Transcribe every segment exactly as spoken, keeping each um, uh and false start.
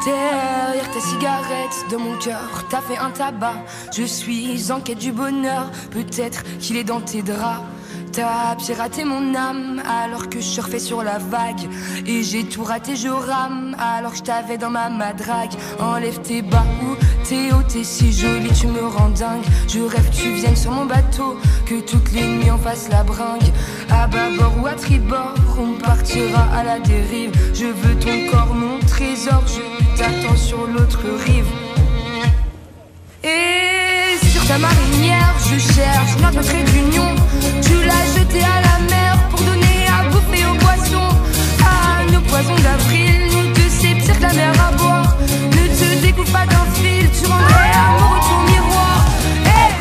Derrière ta cigarette, dans mon cœur, t'as fait un tabac. Je suis en quête du bonheur, peut-être qu'il est dans tes draps. T'as piraté mon âme alors que je surfais sur la vague. Et j'ai tout raté, je rame alors que je t'avais dans ma madrague. Enlève tes bas ou tes hauts, t'es si jolie, tu me rends dingue. Je rêve que tu viennes sur mon bateau, que toutes les nuits on fasse la bringue. À bâbord ou à tribord, on partira à la dérive. Je veux ton corps, mon trésor, je t'attends sur l'autre rive. Et sur ta marinière, je cherche notre trait d'union. Tu l'as jeté à la mer pour donner à bouffer aux poissons. À nos poisons d'avril, nous deux c'est pire que la mer à boire. Ne te découpe pas d'un fil, tu rendrais amoureux ton miroir. Hey,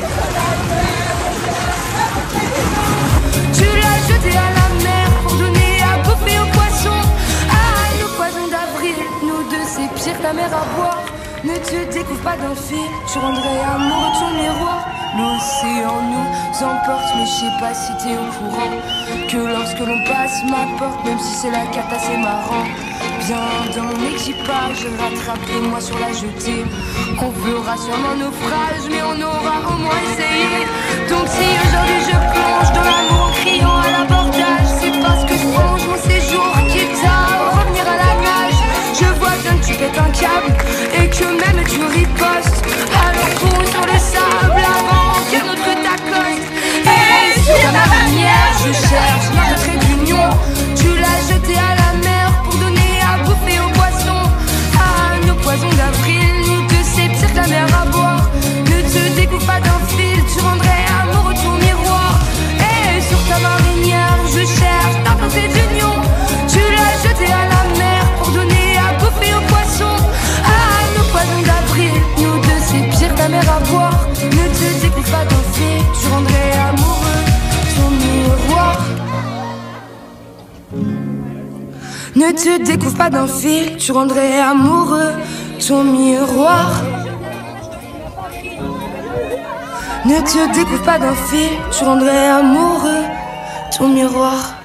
tu l'as jeté à la mer pour donner à bouffer aux poissons. À nos poisons d'avril, nous deux c'est pire que la mer à boire. Ne te découvre pas d'un fil, tu rendrais amoureux ton miroir. L'océan nous emporte, mais je sais pas si t'es au courant que lorsque l'on passe ma porte, même si c'est la cata, c'est marrant. Viens dans mon équipage, rattrape-moi sur la jetée. On fera sûrement naufrage, mais on aura au moins essayé. Donc si aujourd'hui je plonge dans l'amour en criant à l'abordage, c'est parce que je plonge mon séjour, quitte à revenir à la nage. Je vois bien que tu pètes un câble et que même tu ripostes. Alors cours sur le sable avant que notre t'accoste. Et sur ta marinière, je cherche notre trait d'union. Tu l'as jeté à la mer pour donner à bouffer aux poissons. À nos poisons d'avril, nous deux c'est pire que la mer à boire. Ne te découpe pas d'un fil, tu rendrais amoureux ton miroir. Et sur ta marinière, je cherche notre trait d'union. Tu l'as jeté à la mer pour donner à bouffer aux poissons. À nos poisons d'avril, nous deux c'est pire que la mer à boire. Ne te découpe pas d'un fil, tu rendrais amoureux ton miroir. Ne te découvre pas d'un fil, tu rendrais amoureux ton miroir. Ne te découvre pas d'un fil, tu rendrais amoureux ton miroir.